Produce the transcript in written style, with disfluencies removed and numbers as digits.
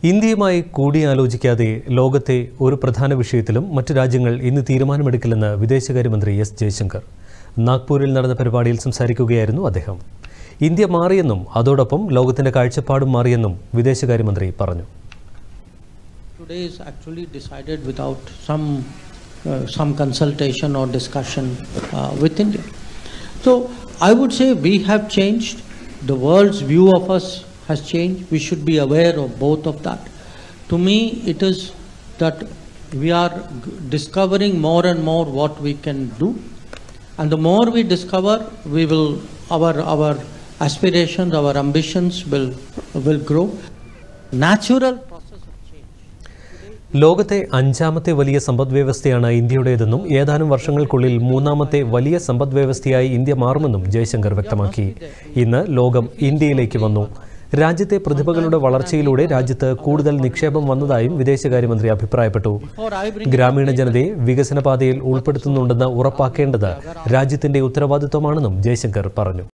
ഇന്ത്യയുമായി കൂടിയാലോചിക്കാതെ ലോകത്തെ ഒരു പ്രധാന വിഷയത്തിലും മറ്റു രാജ്യങ്ങൾ ഇന്ന് തീരുമാനമെടുക്കില്ലെന്ന് വിദേശകാര്യമന്ത്രി എസ് ജയശങ്കർ. നാഗ്പൂരിൽ നടന്ന പരിപാടിയിൽ സംസാരിക്കുകയായിരുന്നു അദ്ദേഹം. ഇന്ത്യ മാറിയെന്നും അതോടൊപ്പം ലോകത്തിന്റെ കാഴ്ചപ്പാടും മാറിയെന്നും വിദേശകാര്യമന്ത്രി പറഞ്ഞു. Today is actually decided without some consultation or discussion with India. So I would say we have changed. The world's view of us has changed. We should be aware of both of that. To me, it is that we are discovering more and more what we can do, and the more we discover, we will our aspirations, our ambitions will grow. Natural process of change. ലോകത്തെ അഞ്ചാമത്തെ വലിയ സമ്പദ്വ്യവസ്ഥയാണ് ഇന്ത്യയുടേതെന്നും ഏതാനും വർഷങ്ങൾക്കുള്ളിൽ മൂന്നാമത്തെ വലിയ സമ്പദ്വ്യവസ്ഥയായി India മാറുമെന്നും ജയശങ്കർ വ്യക്തമാക്കി. ഇന്ന് ലോകം ഇന്ത്യയിലേക്ക് വന്നു. രാജ്യത്തെ പ്രതിഭകളുടെ വളർച്ചയിലൂടെ രാജ്യത്ത് കൂടുതൽ നിക്ഷേപം വന്നതായും വിദേശകാര്യമന്ത്രി അഭിപ്രായപ്പെട്ടു. ഗ്രാമീണ ജനതയെ വികസന പാതയിൽ ഉൾപ്പെടുത്തുന്നുണ്ടെന്ന് ഉറപ്പാക്കേണ്ടത് രാജ്യത്തിന്റെ ഉത്തരവാദിത്വമാണെന്നും ജയശങ്കർ പറഞ്ഞു.